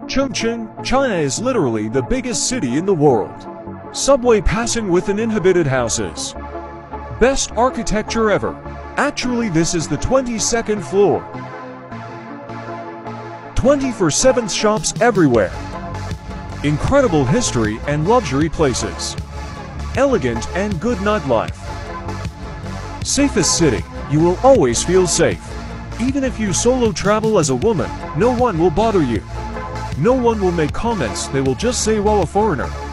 Chongqing, China is literally the biggest city in the world. Subway passing with uninhabited houses. Best architecture ever. Actually, this is the 22nd floor. 24/7 shops everywhere. Incredible history and luxury places. Elegant and good nightlife. Safest city. You will always feel safe. Even if you solo travel as a woman, no one will bother you. No one will make comments, they will just say, "Wow, a foreigner."